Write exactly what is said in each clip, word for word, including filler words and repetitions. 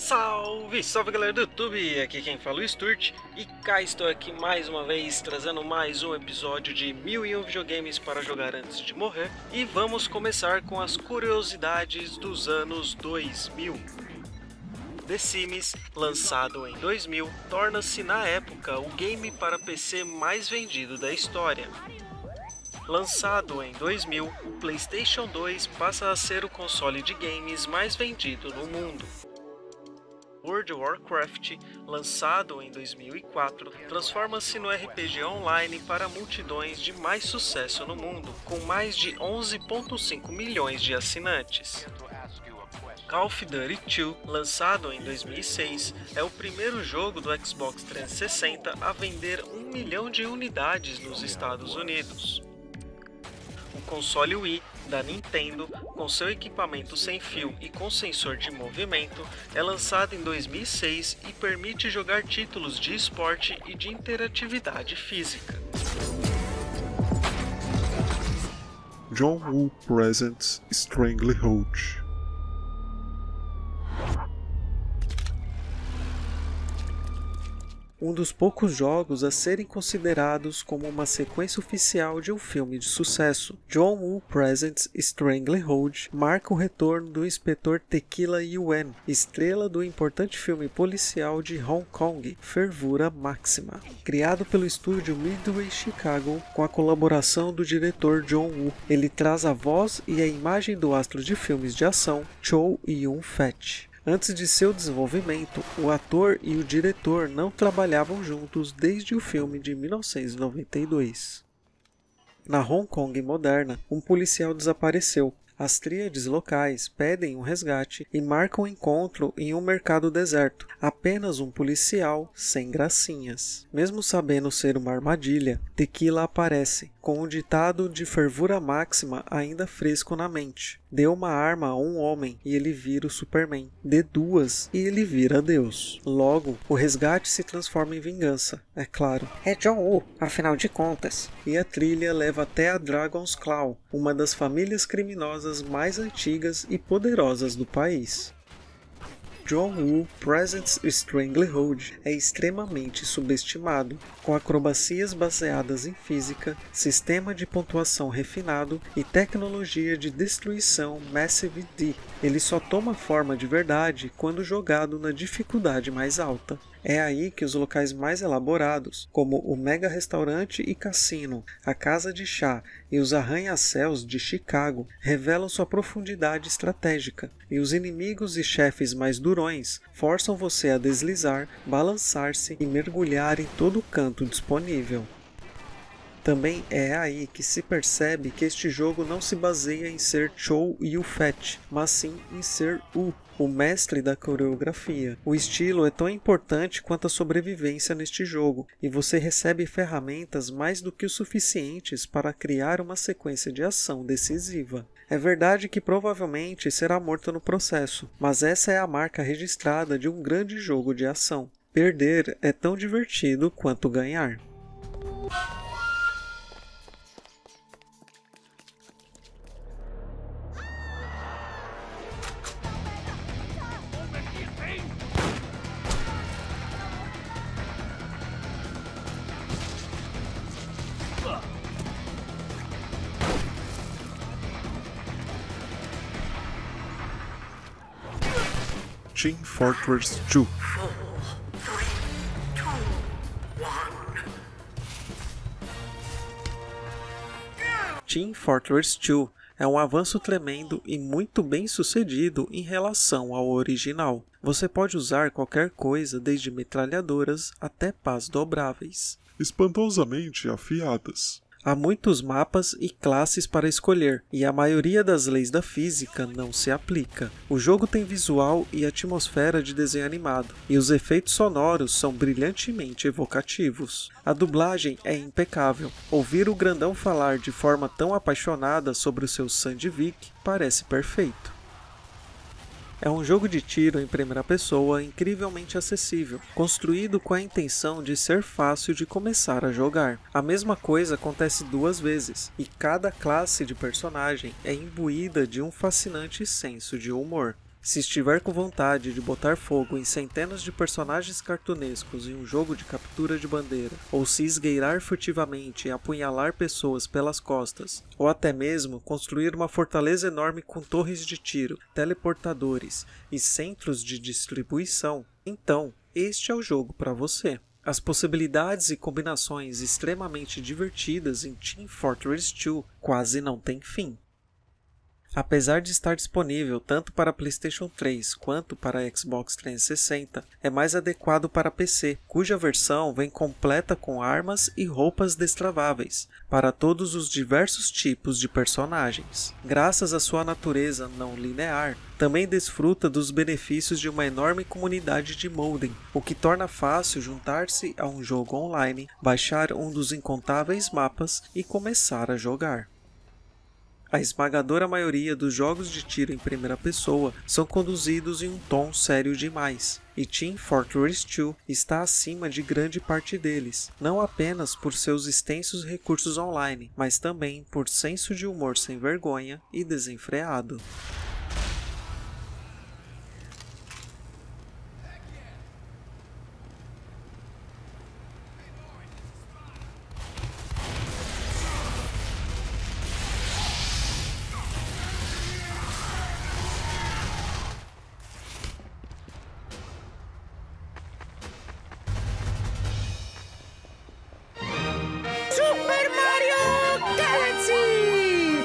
Salve, salve galera do YouTube, aqui quem fala é o Sturt e cá estou aqui mais uma vez trazendo mais um episódio de mil e um videogames para jogar antes de morrer. E vamos começar com as curiosidades dos anos dois mil. The Sims, lançado em dois mil, torna-se na época o game para P C mais vendido da história. Lançado em dois mil, o PlayStation dois passa a ser o console de games mais vendido no mundo. World of Warcraft, lançado em dois mil e quatro, transforma-se no R P G online para multidões de mais sucesso no mundo, com mais de onze vírgula cinco milhões de assinantes. Call of Duty dois, lançado em dois mil e seis, é o primeiro jogo do Xbox trezentos e sessenta a vender um milhão de unidades nos Estados Unidos. O console Wii da Nintendo, com seu equipamento sem fio e com sensor de movimento, é lançado em dois mil e seis e permite jogar títulos de esporte e de interatividade física. John Woo presents Stranglehold. Um dos poucos jogos a serem considerados como uma sequência oficial de um filme de sucesso, John Woo Presents Stranglehold marca o retorno do inspetor Tequila Yuen, estrela do importante filme policial de Hong Kong, Fervura Máxima. Criado pelo estúdio Midway Chicago, com a colaboração do diretor John Woo, ele traz a voz e a imagem do astro de filmes de ação Chow Yun-fat. Antes de seu desenvolvimento, o ator e o diretor não trabalhavam juntos desde o filme de mil novecentos e noventa e dois. Na Hong Kong moderna, um policial desapareceu. As tríades locais pedem um resgate e marcam um encontro em um mercado deserto. Apenas um policial sem gracinhas. Mesmo sabendo ser uma armadilha, Tequila aparece, com o ditado de Fervura Máxima ainda fresco na mente. Dê uma arma a um homem e ele vira o Superman. Dê duas e ele vira Deus. Logo, o resgate se transforma em vingança, é claro. É John Woo, afinal de contas. E a trilha leva até a Dragon's Claw, uma das famílias criminosas mais antigas e poderosas do país. John Woo Presents Stranglehold é extremamente subestimado, com acrobacias baseadas em física, sistema de pontuação refinado e tecnologia de destruição Massive D. Ele só toma forma de verdade quando jogado na dificuldade mais alta. É aí que os locais mais elaborados, como o Mega Restaurante e Cassino, a Casa de Chá e os Arranha-Céus de Chicago, revelam sua profundidade estratégica, e os inimigos e chefes mais durões forçam você a deslizar, balançar-se e mergulhar em todo canto disponível. Também é aí que se percebe que este jogo não se baseia em ser Chow Yun-fat, mas sim em ser Woo, o mestre da coreografia. O estilo é tão importante quanto a sobrevivência neste jogo, e você recebe ferramentas mais do que o suficientes para criar uma sequência de ação decisiva. É verdade que provavelmente será morto no processo, mas essa é a marca registrada de um grande jogo de ação. Perder é tão divertido quanto ganhar. Team Fortress dois. Team Fortress dois é um avanço tremendo e muito bem sucedido em relação ao original. Você pode usar qualquer coisa, desde metralhadoras até pás dobráveis. Espantosamente afiadas. Há muitos mapas e classes para escolher, e a maioria das leis da física não se aplica. O jogo tem visual e atmosfera de desenho animado, e os efeitos sonoros são brilhantemente evocativos. A dublagem é impecável. Ouvir o grandão falar de forma tão apaixonada sobre o seu Sandvik parece perfeito. É um jogo de tiro em primeira pessoa incrivelmente acessível, construído com a intenção de ser fácil de começar a jogar. A mesma coisa acontece duas vezes, e cada classe de personagem é imbuída de um fascinante senso de humor. Se estiver com vontade de botar fogo em centenas de personagens cartunescos em um jogo de captura de bandeira, ou se esgueirar furtivamente e apunhalar pessoas pelas costas, ou até mesmo construir uma fortaleza enorme com torres de tiro, teleportadores e centros de distribuição, então este é o jogo para você. As possibilidades e combinações extremamente divertidas em Team Fortress dois quase não têm fim. Apesar de estar disponível tanto para PlayStation três quanto para Xbox trezentos e sessenta, é mais adequado para P C, cuja versão vem completa com armas e roupas destraváveis, para todos os diversos tipos de personagens. Graças à sua natureza não linear, também desfruta dos benefícios de uma enorme comunidade de modding, o que torna fácil juntar-se a um jogo online, baixar um dos incontáveis mapas e começar a jogar. A esmagadora maioria dos jogos de tiro em primeira pessoa são conduzidos em um tom sério demais, e Team Fortress dois está acima de grande parte deles, não apenas por seus extensos recursos online, mas também por senso de humor sem vergonha e desenfreado. Super Mario Galaxy!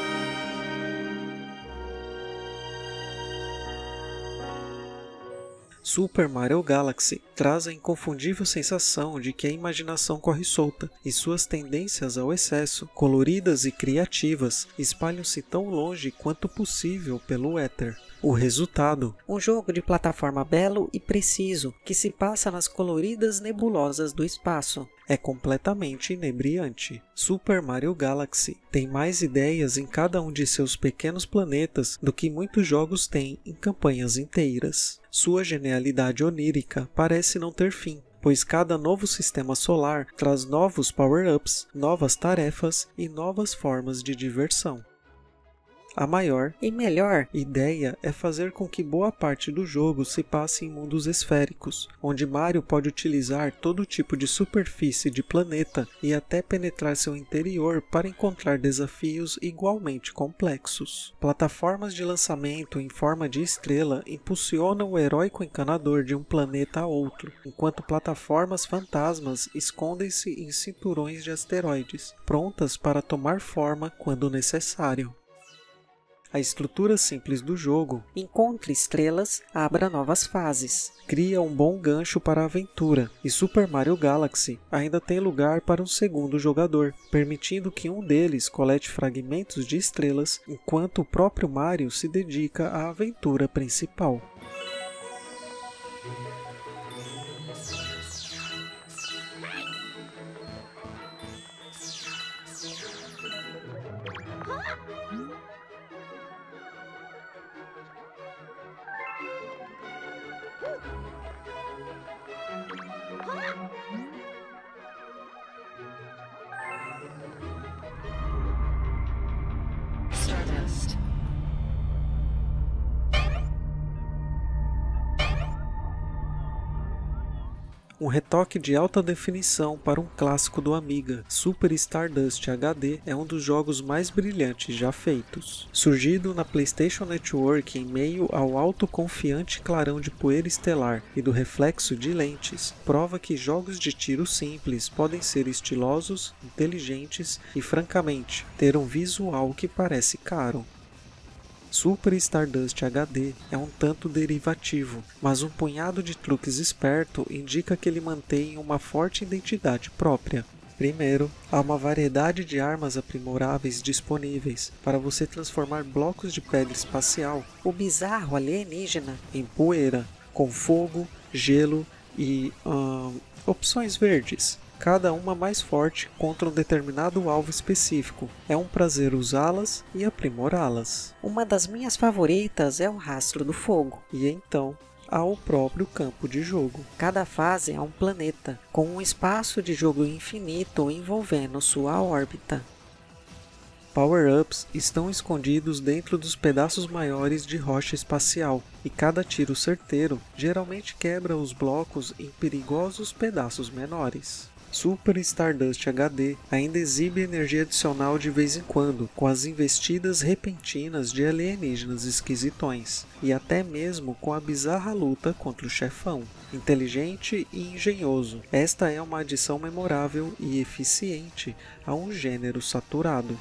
Super Mario Galaxy traz a inconfundível sensação de que a imaginação corre solta e suas tendências ao excesso, coloridas e criativas, espalham-se tão longe quanto possível pelo éter. O resultado: um jogo de plataforma belo e preciso, que se passa nas coloridas nebulosas do espaço. É completamente inebriante. Super Mario Galaxy tem mais ideias em cada um de seus pequenos planetas do que muitos jogos têm em campanhas inteiras. Sua genialidade onírica parece não ter fim, pois cada novo sistema solar traz novos power-ups, novas tarefas e novas formas de diversão. A maior e melhor ideia é fazer com que boa parte do jogo se passe em mundos esféricos, onde Mario pode utilizar todo tipo de superfície de planeta e até penetrar seu interior para encontrar desafios igualmente complexos. Plataformas de lançamento em forma de estrela impulsionam o heróico encanador de um planeta a outro, enquanto plataformas fantasmas escondem-se em cinturões de asteroides, prontas para tomar forma quando necessário. A estrutura simples do jogo: encontre estrelas, abra novas fases. Cria um bom gancho para a aventura, e Super Mario Galaxy ainda tem lugar para um segundo jogador, permitindo que um deles colete fragmentos de estrelas, enquanto o próprio Mario se dedica à aventura principal. Stardust. Um retoque de alta definição para um clássico do Amiga, Super Stardust H D é um dos jogos mais brilhantes já feitos. Surgido na PlayStation Network em meio ao autoconfiante clarão de poeira estelar e do reflexo de lentes, prova que jogos de tiro simples podem ser estilosos, inteligentes e, francamente, ter um visual que parece caro. Super Stardust H D é um tanto derivativo, mas um punhado de truques esperto indica que ele mantém uma forte identidade própria. Primeiro, há uma variedade de armas aprimoráveis disponíveis para você transformar blocos de pedra espacial, o bizarro alienígena, em poeira, com fogo, gelo e hum, opções verdes, cada uma mais forte contra um determinado alvo específico. É um prazer usá-las e aprimorá-las. Uma das minhas favoritas é o Rastro do Fogo. E então há o próprio campo de jogo. Cada fase é um planeta, com um espaço de jogo infinito envolvendo sua órbita. Power-ups estão escondidos dentro dos pedaços maiores de rocha espacial, e cada tiro certeiro geralmente quebra os blocos em perigosos pedaços menores. Super Stardust H D ainda exibe energia adicional de vez em quando, com as investidas repentinas de alienígenas esquisitões, e até mesmo com a bizarra luta contra o chefão. Inteligente e engenhoso, esta é uma adição memorável e eficiente a um gênero saturado.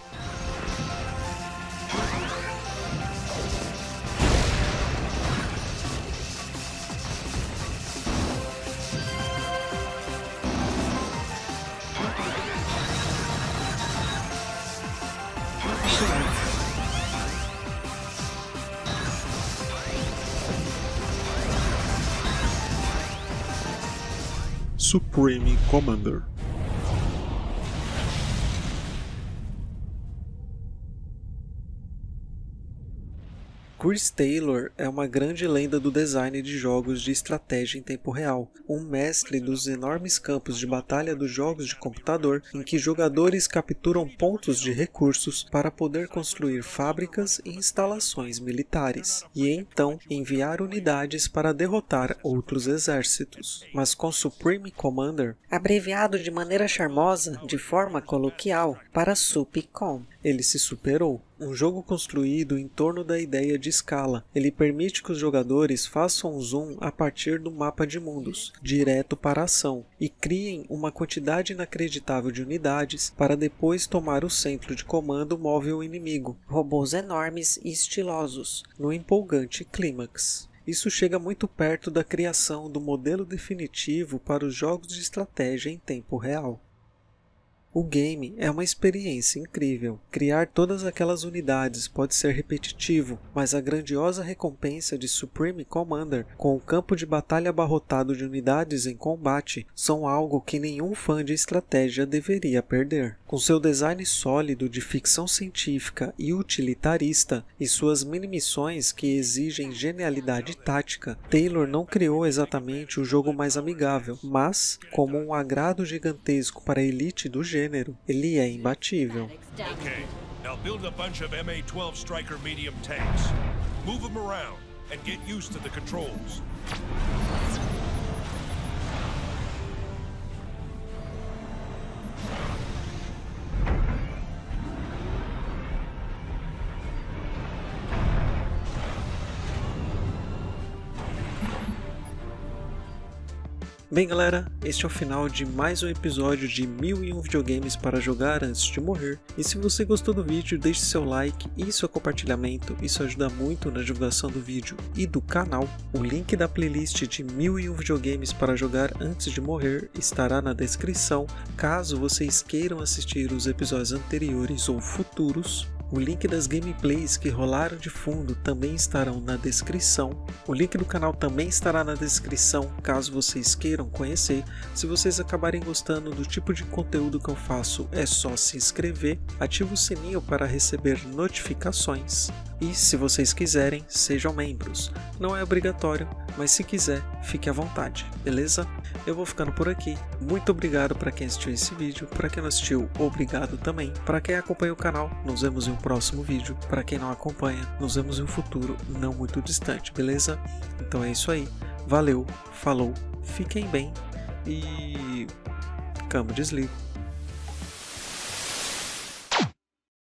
Supreme Commander. Chris Taylor é uma grande lenda do design de jogos de estratégia em tempo real, um mestre dos enormes campos de batalha dos jogos de computador em que jogadores capturam pontos de recursos para poder construir fábricas e instalações militares, e então enviar unidades para derrotar outros exércitos. Mas com Supreme Commander, abreviado de maneira charmosa, de forma coloquial, para SUPCOM, ele se superou. Um jogo construído em torno da ideia de escala. Ele permite que os jogadores façam um zoom a partir do mapa de mundos, direto para a ação, e criem uma quantidade inacreditável de unidades para depois tomar o centro de comando móvel inimigo. Robôs enormes e estilosos, no empolgante clímax. Isso chega muito perto da criação do modelo definitivo para os jogos de estratégia em tempo real. O game é uma experiência incrível. Criar todas aquelas unidades pode ser repetitivo, mas a grandiosa recompensa de Supreme Commander, com o campo de batalha abarrotado de unidades em combate, são algo que nenhum fã de estratégia deveria perder. Com seu design sólido de ficção científica e utilitarista, e suas mini-missões que exigem genialidade tática, Taylor não criou exatamente o jogo mais amigável, mas, como um agrado gigantesco para a elite do gênero, ele é imbatível. Okay, now build a bunch of M A twelve Striker medium tanks. Move them around and get used to the controls. Bem galera, este é o final de mais um episódio de mil e um videogames para jogar antes de morrer, e se você gostou do vídeo deixe seu like e seu compartilhamento, isso ajuda muito na divulgação do vídeo e do canal. O link da playlist de mil e um videogames para jogar antes de morrer estará na descrição, caso vocês queiram assistir os episódios anteriores ou futuros. O link das gameplays que rolaram de fundo também estarão na descrição. O link do canal também estará na descrição, caso vocês queiram conhecer. Se vocês acabarem gostando do tipo de conteúdo que eu faço, é só se inscrever, ative o sininho para receber notificações. E se vocês quiserem, sejam membros. Não é obrigatório, mas se quiser, fique à vontade, beleza? Eu vou ficando por aqui. Muito obrigado para quem assistiu esse vídeo. Para quem não assistiu, obrigado também. Para quem acompanha o canal, nos vemos em um próximo vídeo. Para quem não acompanha, nos vemos em um futuro não muito distante, beleza? Então é isso aí. Valeu, falou, fiquem bem e... Camo desligo.